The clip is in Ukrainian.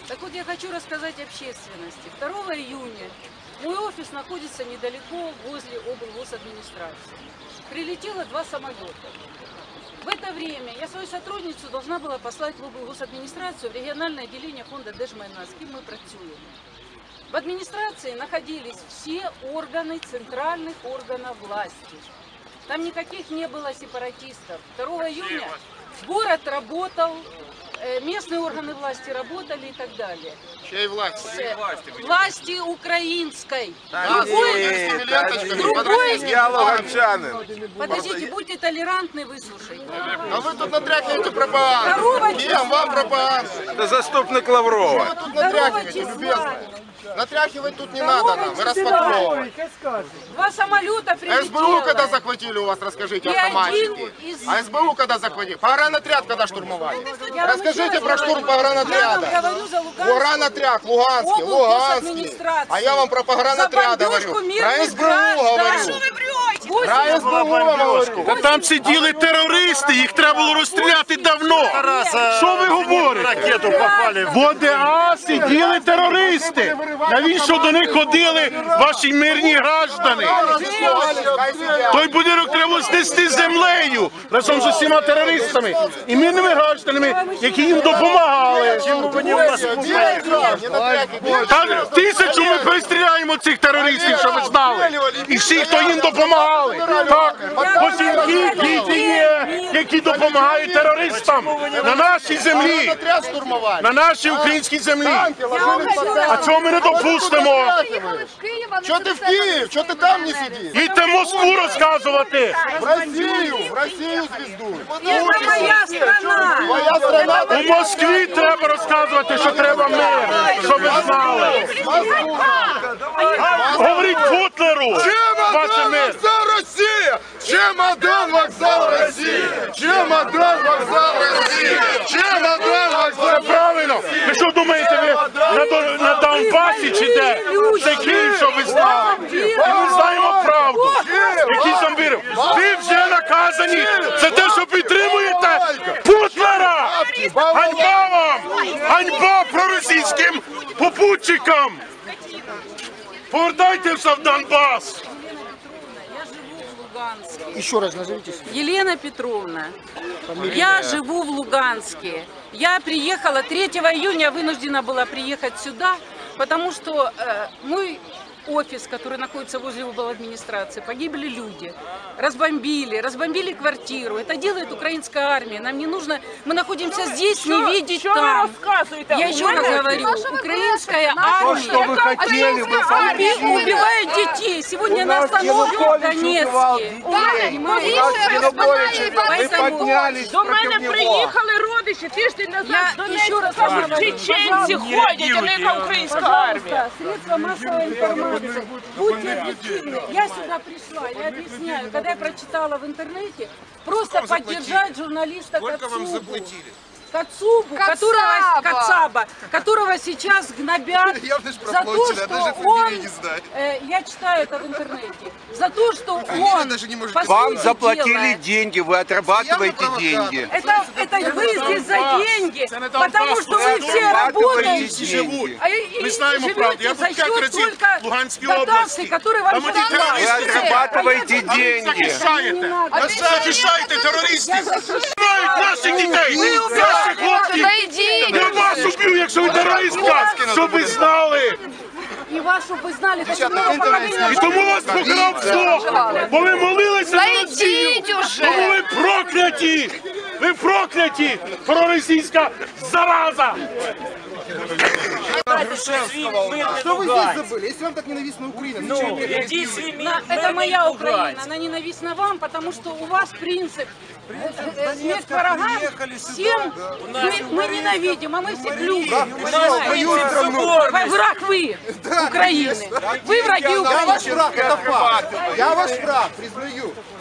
Так вот, я хочу рассказать общественности. 2 июня мой офис находится недалеко возле облгосадминистрации. Прилетело 2 самолета. В это время я свою сотрудницу должна была послать в облгосадминистрацию, в региональное отделение фонда Держмайна, с кем мы працюем. В администрации находились все органы центральных органов власти. Там никаких не было сепаратистов. 2 июня город работал, местные органы власти работали и так далее. Чьей власти? Власти украинской. Подождите, будьте толерантны, выслушайте. А вы тут натряхиваете пропаганду. Кем вам пропаганду? Это заступник Лаврова. Вы тут натряхиваете, любезно. Натряхивать тут не надо нам, мы распаковываем. 2 самолета прилетело. СБУ когда захватили у вас, расскажите, автоматчики. А СБУ когда захватили? Погранотряд когда штурмовали? Расскажите про штурм погранотряда. Погранотряд, Луганский. А я вам про погранотряд говорю. Про СБУ говорю. Про СБУ говорю. Та там сиділи терористи, їх треба було розстріляти давно. Що ви говорите? Ракету попали. В ОДА сиділи терористи. Навіщо до них ходили ваші мирні граждани? Той будинок треба знести землею разом з усіма терористами і мирними гражданами, які їм допомагали. Та 1000 ми перестріляємо цих терористів, щоб ви знали. І всі, хто їм допомагали. Так, ось діти є, які допомагають терористам на нашій землі, на нашій українській землі. А цього ми не допустимо. Чого ти в Київ? Чого ти там не сидиш? Їдьте в Москву розказувати. В Росію звізду. Это моя страна. Твоя страна. У Москві треба розказувати, що треба мир, щоб ви знали. Говоріть Путлеру, ваше мир. Росія! Чемодан вокзал Росії! Чемодан вокзал Росії! Чемодан вокзал! Це правильно. Ви що думаєте, ви на Донбасі чи де? Це Київ, щоб ви знали. І ми знаємо правду. Які зомбіри. Ви вже наказані за те, що підтримуєте Путлера. Ганьба вам! Ганьба проросійським попутчикам! Повертайтеся в Донбас! Еще раз назовитесь. Елена Петровна, я живу в Луганске. Я приехала 3 июня, вынуждена была приехать сюда, потому что мой офис, который находится возле обладминистрации, погибли люди, разбомбили квартиру. Это делает украинская армия. Нам не нужно, мы находимся здесь, не видеть там. Я еще раз говорю, украинская армия убивает детей. Сегодня на остановке в Донецке. До мене приїхали родичі тиждень назад з Донецька. Чеченці ходять, а не яка українська армія. Средства массовой информации. Будьте объективны. Я сюда пришла, я объясняю. Когда я прочитала в интернете, просто поддержать журналиста Кацубу, которого сейчас гнобят за то, что он, я читаю это в интернете, за то, что он, Вам заплатили деньги, вы отрабатываете деньги. Это вы здесь за деньги, потому что вы все работаете Мы знаем правду. Я за тут 5 счет разів только в Луганській дотаций, області. которые вам Там эти террористы захватываете деньги. Захищаєте терористів. Знають наших дітей, наших хлопців. Я вас уб'ю, якщо ви терористка, щоб ви знали. И вас, чтобы вы знали, так много поколений. І тому вас покрав Бог, бо ви молилися за Росію. Тому ви прокляті. Ви прокляті, проросійська зараза. Что вы здесь забыли? Если вам так ненавистна Украина, зачем? Это моя Украина, она ненавистна вам, потому что у вас принцип смерть врагам, всем мы ненавидим, а мы всех любим. Враг вы, Украины. Вы враги Я ваш Украины. враг, это факт. Я ваш враг, признаю.